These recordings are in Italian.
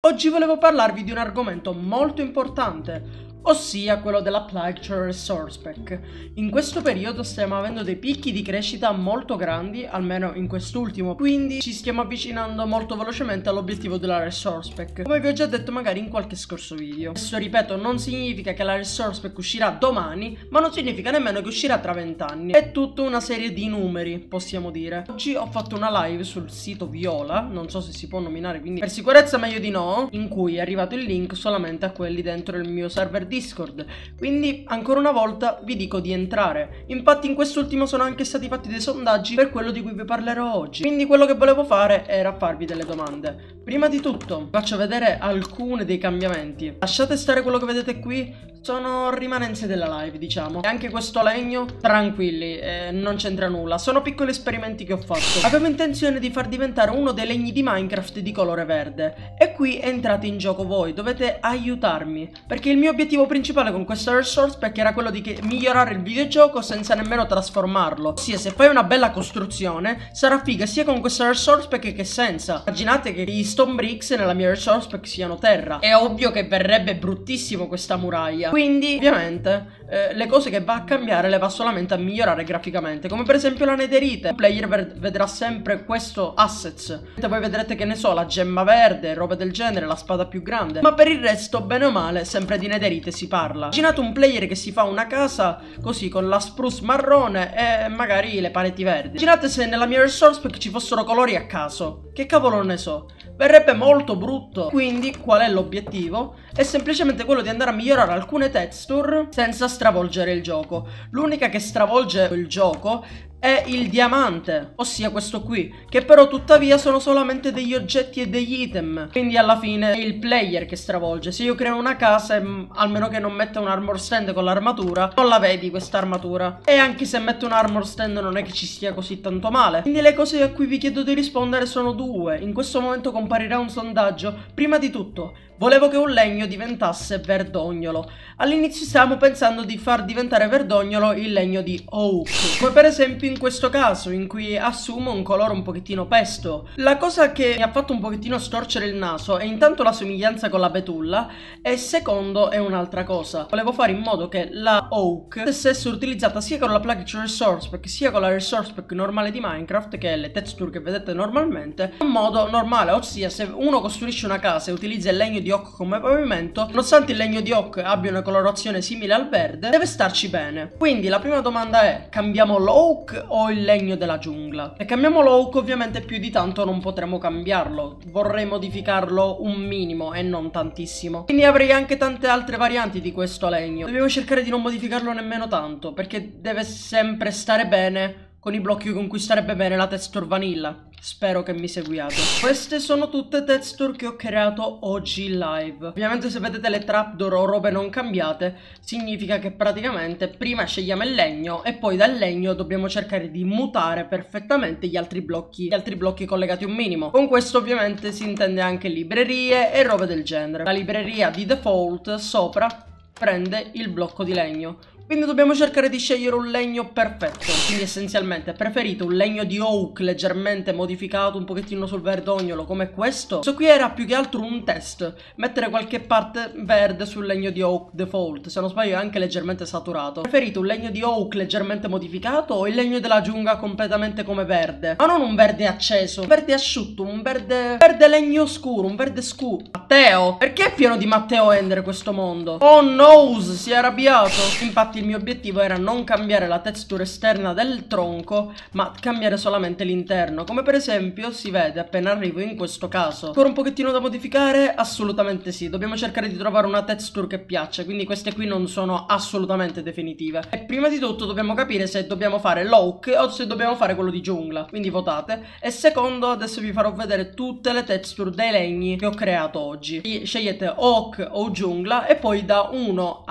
Oggi volevo parlarvi di un argomento molto importante, ossia quello della Plague Resource Pack. In questo periodo stiamo avendo dei picchi di crescita molto grandi, almeno in quest'ultimo, quindi ci stiamo avvicinando molto velocemente all'obiettivo della Resource Pack, come vi ho già detto magari in qualche scorso video. Questo, ripeto, non significa che la Resource Pack uscirà domani, ma non significa nemmeno che uscirà tra 20 anni. È tutta una serie di numeri, possiamo dire. Oggi ho fatto una live sul sito Viola, non so se si può nominare, quindi per sicurezza meglio di no, in cui è arrivato il link solamente a quelli dentro il mio server Discord, quindi ancora una volta vi dico di entrare. Infatti in quest'ultimo sono anche stati fatti dei sondaggi per quello di cui vi parlerò oggi, quindi quello che volevo fare era farvi delle domande. Prima di tutto faccio vedere alcuni dei cambiamenti. Lasciate stare quello che vedete qui, sono rimanenze della live, diciamo. E anche questo legno, tranquilli, non c'entra nulla, sono piccoli esperimenti che ho fatto. Avevo intenzione di far diventare uno dei legni di Minecraft di colore verde, e qui entrate in gioco voi, dovete aiutarmi, perché il mio obiettivo principale con questa resource pack era quello di migliorare il videogioco senza nemmeno trasformarlo. Ossia, se fai una bella costruzione sarà figa sia con questa resource pack che senza. Immaginate che gli stone bricks nella mia resource pack siano terra. È ovvio che verrebbe bruttissimo questa muraglia, quindi ovviamente le cose che va a cambiare le va solamente a migliorare graficamente, come per esempio la netherite. Il player vedrà sempre questo assets, voi vedrete, che ne so, la gemma verde, roba del genere, la spada più grande, ma per il resto bene o male sempre di netherite si parla. Immaginate un player che si fa una casa così con la spruce marrone e magari le pareti verdi. Immaginate se nella mia resource pack ci fossero colori a caso, che cavolo ne so, verrebbe molto brutto. Quindi qual è l'obiettivo? È semplicemente quello di andare a migliorare alcune texture senza stravolgere il gioco. L'unica che stravolge il gioco è il diamante, ossia questo qui, che però tuttavia sono solamente degli oggetti e degli item, quindi alla fine è il player che stravolge. Se io creo una casa e almeno che non metta un armor stand con l'armatura, non la vedi questa armatura, e anche se metto un armor stand non è che ci stia così tanto male. Quindi le cose a cui vi chiedo di rispondere sono due. In questo momento comparirà un sondaggio. Prima di tutto, volevo che un legno diventasse verdognolo. All'inizio stavamo pensando di far diventare verdognolo il legno di oak, come per esempio in questo caso, in cui assume un colore un pochettino pesto. La cosa che mi ha fatto un pochettino storcere il naso è intanto la somiglianza con la betulla, e secondo è un'altra cosa. Volevo fare in modo che la oak potesse utilizzata sia con la Plague Resource Pack sia con la Resource Pack normale di Minecraft, che è le texture che vedete normalmente, in modo normale, ossia se uno costruisce una casa e utilizza il legno di oak come pavimento, nonostante il legno di oak abbia una colorazione simile al verde, deve starci bene. Quindi la prima domanda è: cambiamo l'oak o il legno della giungla? E cambiamo l'oak, ovviamente più di tanto non potremo cambiarlo, vorrei modificarlo un minimo e non tantissimo, quindi avrei anche tante altre varianti di questo legno. Dobbiamo cercare di non modificarlo nemmeno tanto, perché deve sempre stare bene con i blocchi con cui starebbe bene la texture vanilla. Spero che mi seguiate. Queste sono tutte texture che ho creato oggi in live. Ovviamente se vedete le trapdoor o robe non cambiate, significa che praticamente prima scegliamo il legno e poi dal legno dobbiamo cercare di mutare perfettamente gli altri blocchi collegati un minimo. Con questo ovviamente si intende anche librerie e robe del genere. La libreria di default sopra prende il blocco di legno, quindi dobbiamo cercare di scegliere un legno perfetto. Quindi essenzialmente preferite un legno di oak leggermente modificato un pochettino sul verdognolo come questo? Questo qui era più che altro un test, mettere qualche parte verde sul legno di oak default, se non sbaglio è anche leggermente saturato. Preferite un legno di oak leggermente modificato o il legno della giungla completamente come verde? Ma non un verde acceso, un verde asciutto, un verde legno scuro, un verde scuro. Matteo, perché è pieno di Matteo Ender questo mondo? Oh no, si è arrabbiato. Infatti il mio obiettivo era non cambiare la texture esterna del tronco, ma cambiare solamente l'interno, come per esempio si vede appena arrivo in questo caso. Ancora un pochettino da modificare? Assolutamente sì, dobbiamo cercare di trovare una texture che piaccia, quindi queste qui non sono assolutamente definitive. E prima di tutto dobbiamo capire se dobbiamo fare l'oak o se dobbiamo fare quello di giungla, quindi votate. E secondo, adesso vi farò vedere tutte le texture dei legni che ho creato oggi. Scegliete oak o giungla e poi da 1 a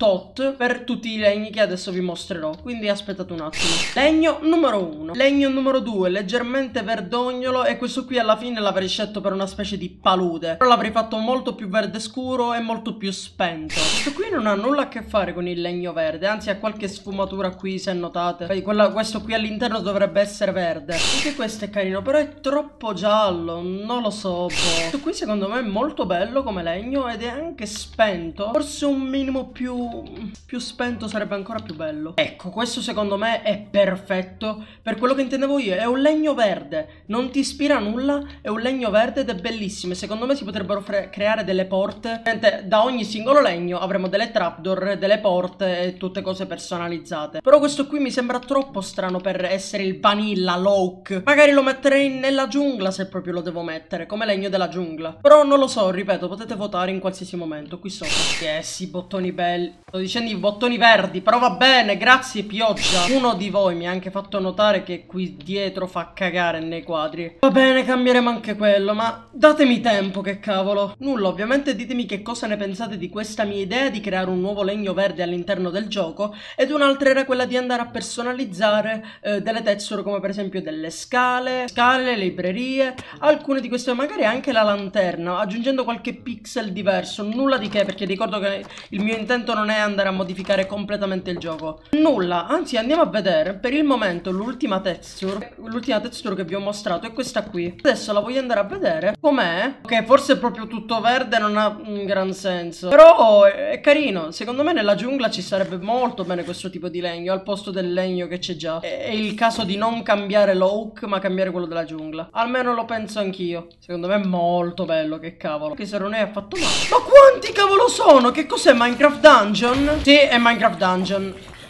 tot per tutti i legni che adesso vi mostrerò, quindi aspettate un attimo. Legno numero 1, legno numero 2, leggermente verdognolo, e questo qui alla fine l'avrei scelto per una specie di palude, però l'avrei fatto molto più verde scuro e molto più spento. Questo qui non ha nulla a che fare con il legno verde, anzi ha qualche sfumatura qui, se notate. Questo qui all'interno dovrebbe essere verde. Anche questo è carino, però è troppo giallo, non lo so, boh. Questo qui secondo me è molto bello come legno ed è anche spento. Forse un minimo più spento sarebbe ancora più bello. Ecco, questo secondo me è perfetto per quello che intendevo io. È un legno verde, non ti ispira a nulla, è un legno verde ed è bellissimo. E secondo me si potrebbero creare delle porte. Da ogni singolo legno avremo delle trapdoor, delle porte e tutte cose personalizzate. Però questo qui mi sembra troppo strano per essere il vanilla, l'oak. Magari lo metterei nella giungla se proprio lo devo mettere, come legno della giungla. Però non lo so, ripeto, potete votare in qualsiasi momento qui sopra. Yes, i bottoni belli. Sto dicendo i bottoni verdi, però va bene, grazie pioggia. Uno di voi mi ha anche fatto notare che qui dietro fa cagare nei quadri. Va bene, cambieremo anche quello, ma datemi tempo, che cavolo. Nulla, ovviamente ditemi che cosa ne pensate di questa mia idea di creare un nuovo legno verde all'interno del gioco, ed un'altra era quella di andare a personalizzare delle texture, come per esempio delle scale, librerie, alcune di queste, magari anche la lanterna, aggiungendo qualche pixel diverso. Nulla di che, perché ricordo che il mio intento non è andare a modificare completamente il gioco. Nulla, anzi andiamo a vedere. Per il momento l'ultima texture che vi ho mostrato è questa qui. Adesso la voglio andare a vedere com'è. Ok, forse proprio tutto verde non ha un gran senso, però è carino. Secondo me nella giungla ci sarebbe molto bene questo tipo di legno al posto del legno che c'è già. È il caso di non cambiare l'oak, ma cambiare quello della giungla. Almeno lo penso anch'io. Secondo me è molto bello, che cavolo. Che se non è affatto male. Ma quanti cavolo sono? Che cos'è, Minecraft Dungeon? Sì, è Minecraft Dungeon.